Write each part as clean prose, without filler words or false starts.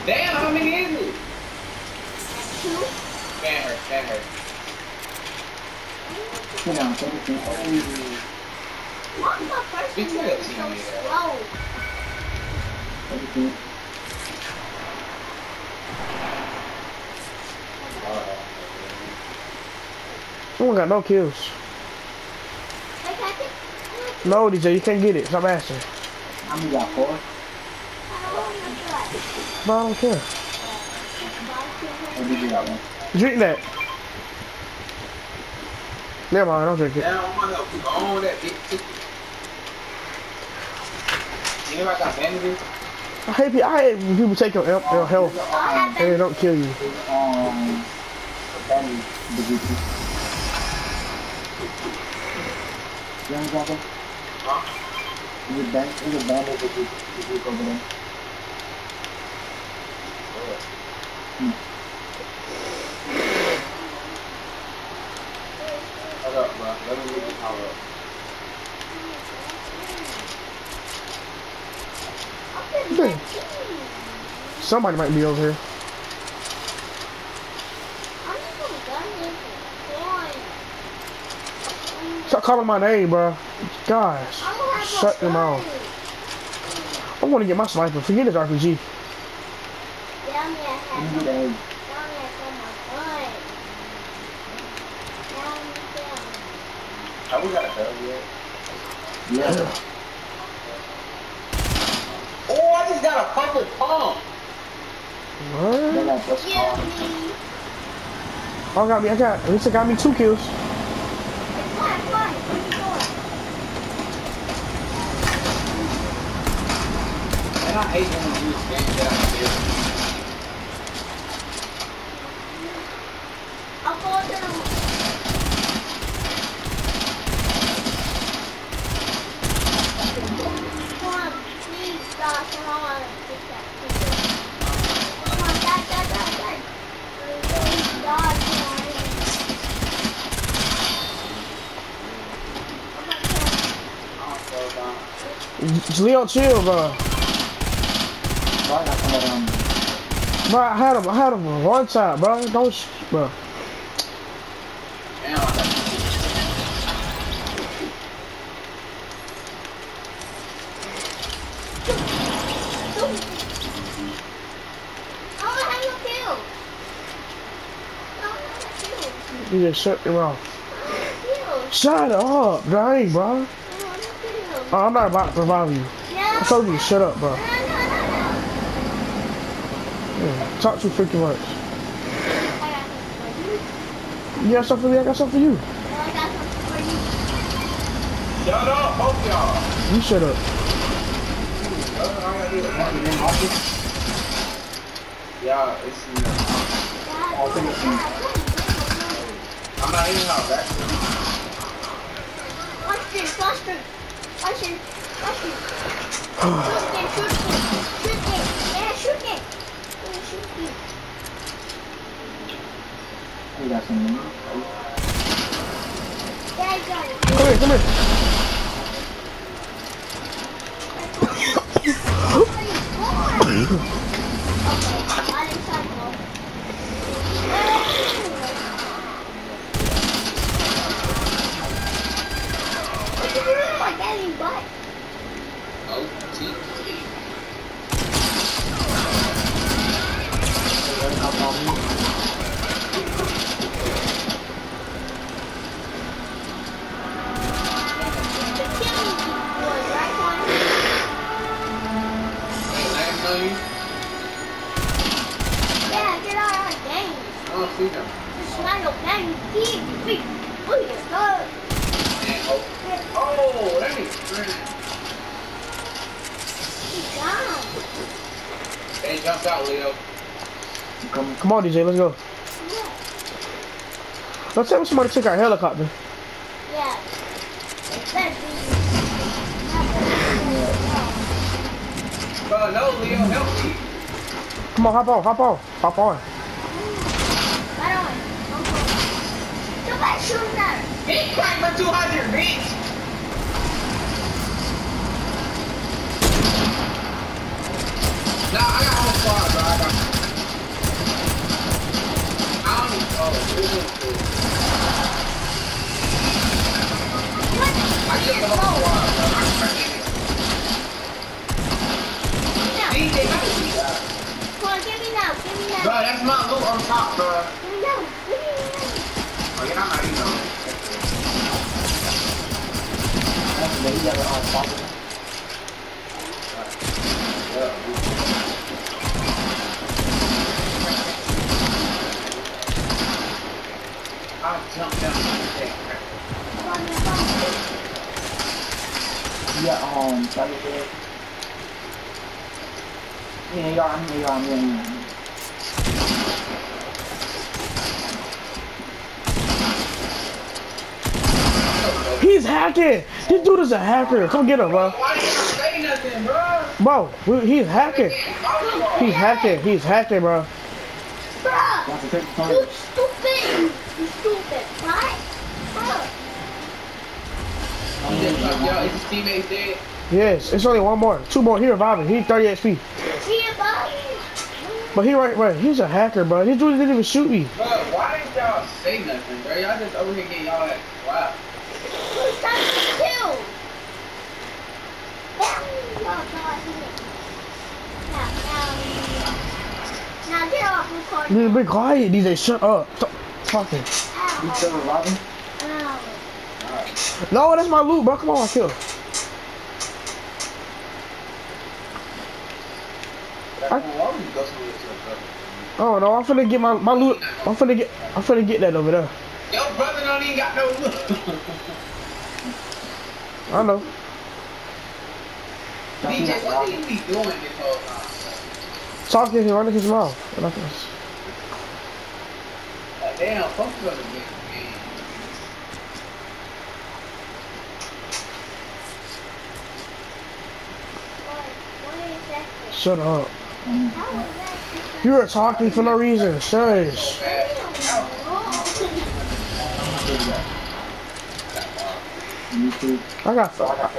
Damn, how many is it? Two. Can her. Sit down, take a seat. What's the first Speak to one that that's team so leader. slow? Take a seat. I got no kills. Hey, Patrick. No, DJ, you can't get it. Stop asking. How many got 4? I don't want to try. Bro, I don't care. Or did you got 1? Drink that. Never mind, don't drink it. Damn, I'm gonna help you on that big ticket. Anybody got bandages? I hate when people take your health and they don't kill you. Bandage, the GP. You know what I'm Huh? Is it bandage the GP over there? Hold up, bro. Let me get the power up. Somebody might be over here. Stop calling my name, bro. Gosh, shut your mouth. I want to get my sniper. Forget this RPG. Have we got a bell yet? Yeah. Oh, I just got a purple pump. What? They got this car. Oh, got me. At least it got me 2 kills. And I hate when we use games that I feel. I'll go down. Come on, please, God, come on. Take that. Come on, die. Please, God, come on. Leo, chill, bro. Why not come around? Bro, I had him one time, bro. Don't, bro. Damn, I got You just shut your mouth. Shut up, dang, bro. Oh, I'm not about to revive you. I told you to shut up, bro. Yeah, talk too freaking much. You got something for me? I got something for you. shut up, both y'all. You shut up. Yeah, it's I'm not even out back. Watch this. Shoot it. You got some money? Yeah, I got it. Come here. Oh, T. Yeah, get out of our game. Oh, see them. It's not your game. Look at this. Oh, that is great. They jumped out, Leo. Come on, DJ, let's go. Let's have somebody check our helicopter. Yeah. No, Leo, help me. Come on, hop on. Right on. Somebody shooting at her. Big crack for 200, bitch. Nah, I got whole squad, bro. I got my loot on top, bro. No. Oh, you're not eating on it. That's the you got it on top of it. I'll jump down the thing. Yeah, try to get it. Yeah. He's hacking. This dude is a hacker. Come get him, bro. Why didn't you say nothing, bro? Bro, he's hacking. He's hacking. He's hacking, bro. Bruh, That's a good you point. stupid. You stupid. Right? Bruh. He just like, yo, is his teammates dead? Yes, it's only one more. Two more. He reviving. He's 30 HP. See it, buddy? But he's a hacker, bro. This dude didn't even shoot me. Bro, why didn't y'all say nothing, bro? Y'all just over here getting y'all ass wow. Who's trying to kill? Now get off the car. Dude, be quiet, DJ. Shut up. Stop talking. You still reviving? No, that's my loot, bro. Come on, kill. Oh no, I'm finna get my loot. I'm finna get that over there. Your brother don't even got no loot. I know. DJ, what do you be doing this whole time? Talking to him, running his mouth. Like, damn, fuck you gonna get me. Shut up. You were talking for no reason. Shush. You too. I got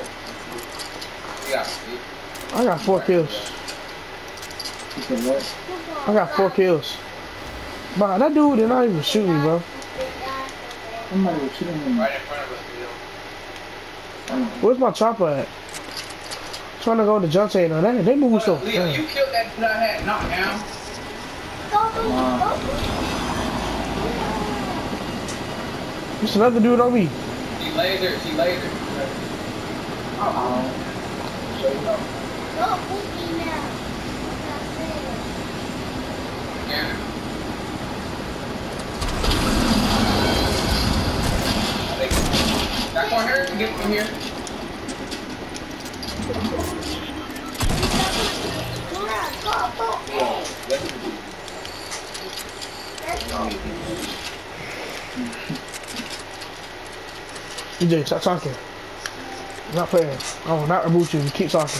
4 kills. You said what? I got 4 kills. Bro, that dude did not even shoot me, bro. Somebody was shooting him. Right in front of us, Where's my chopper at? Trying to go to Junte now. They moving so Leo, fast. you killed that dude I had knocked down. There's another dude on me. She lasered. Yeah. Back on her and get from here. DJ, stop talking. I'm not playing. I will not reboot you. Keep talking.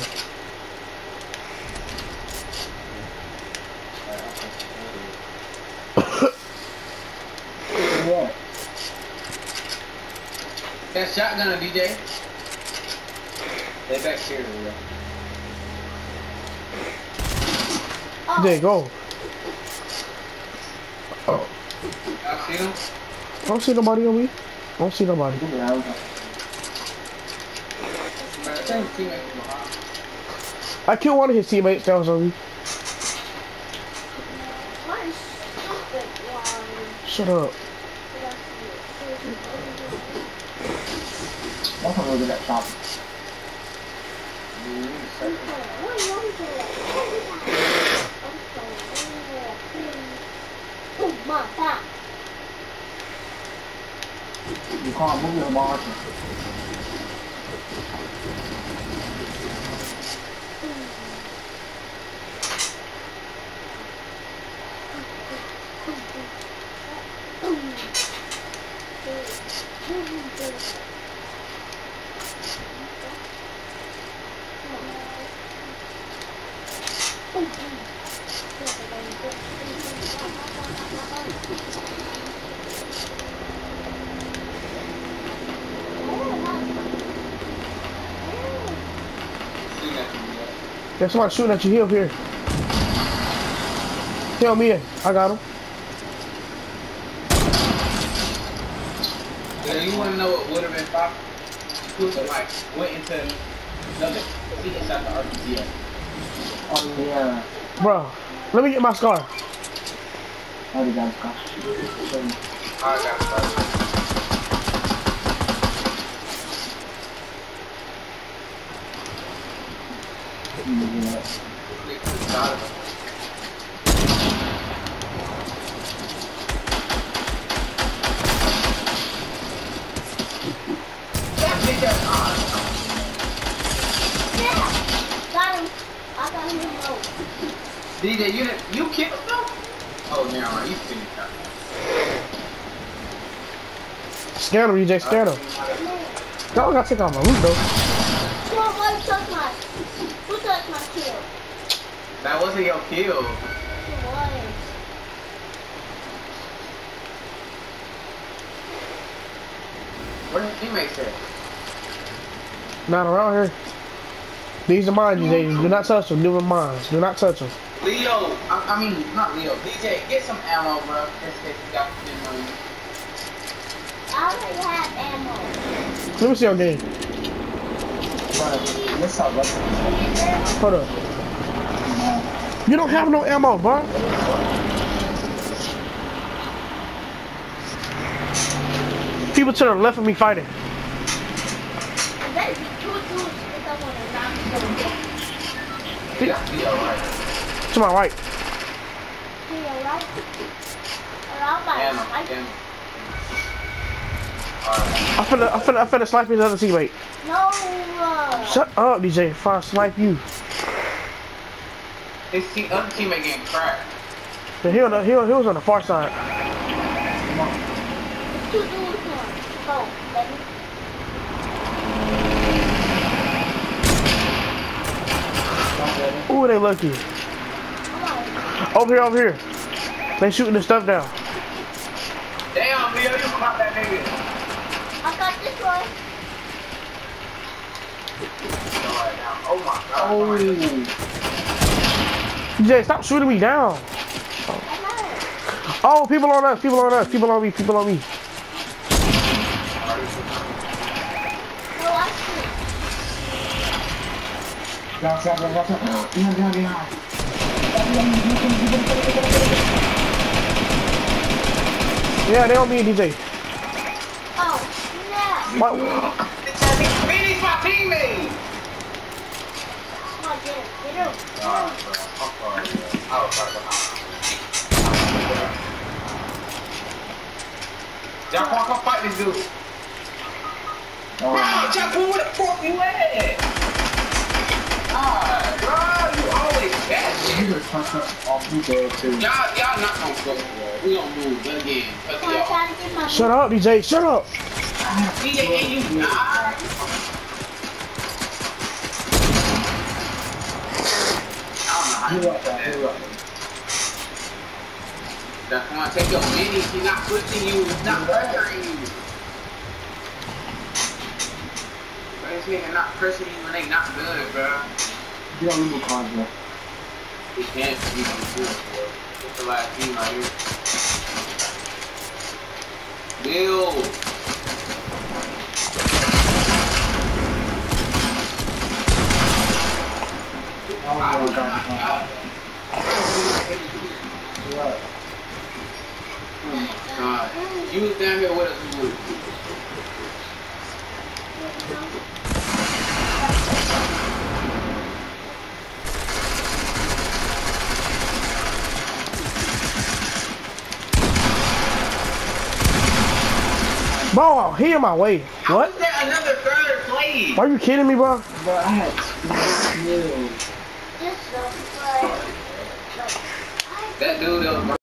Yeah. That shotgun, DJ. They back here, Leo. DJ, go. Oh. Y'all see him? I don't see nobody on me. I don't see nobody. Man, I think teammates from behind. I killed one of his teammates that was on me. Shut up. I'm gonna go get that chopper. You can't move your margin. There's somebody shooting at you. He up here. Tell me in. I got him. Yeah, you wanna know what would have been popping? You could like went into another seat inside the RPG. Oh yeah. Bro, let me get my scar. already got scotch. I got started. DJ, you killed them? Oh, never mind. You finished that. Scan him, DJ, scan him. Y'all gotta take off my loot though. Who touched my kill? That wasn't your kill. It was. Where did your teammates at? Not around here. These are mine, DJ. Do not touch them. These are mine. Do not touch them. Leo, I mean, not Leo. DJ, get some ammo, bro. Just in case you got some on you. I already have ammo. Let me see your game. Let's talk about this. Hold up. You don't have no ammo, bro. People to the left of me fighting. I better be two dudes if I want to knock them. Yeah, Leo, right? To my right. To your right? Around my Ammo, right? ammo. Alright. I'm finna snipe his other teammate. No. Shut up, DJ. If I snipe you. His other teammate getting cracked. He was on the far side. Two dudes here. Go, baby. Ooh, they lucky. Come on. Over here. They shooting the stuff down. Damn, Leo, you caught that nigga. I got this one. Oh my god. DJ, stop shooting me down. I got it. Oh, people on us. People on us. People on me. People on me. No, I see. Behind. Yeah, they on me, DJ. Oh, snap. What? Finish my teammate. Come on, get it. Get it. Y'all come fight this dude. Oh, Jack, where the fuck you at? God, bro, you always bad. you just punch up off you there too. Y'all not gonna go, bro. We gonna move again. Come on, I'm trying to get my Shut up, DJ. Shut up. DJ, and you not. I don't know how you do that. That's why I take your minis. He's not pushing you. He's not pressuring you. But this nigga not pressuring you when they not good, bro. You got legal cards, bro. He can't be on the field, bro. It's the last team right here. Bill. Oh, God. You was down here with us, you would. Bro, he in my way. How What? was that another third place? Are you kidding me, bro? Bro, I had 2 kills. Just so, That dude that was